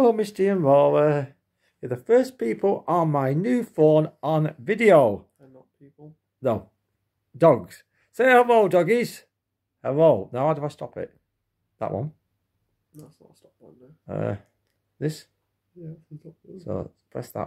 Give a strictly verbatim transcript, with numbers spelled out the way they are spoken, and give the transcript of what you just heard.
Hello, Misty and Laura. You're the first people on my new phone on video. They're not people. No. Dogs. Say hello, doggies. Hello. Now, how do I stop it? That one. That's not a stop button, no. Uh, this. Yeah, it's a stop button. So, press that.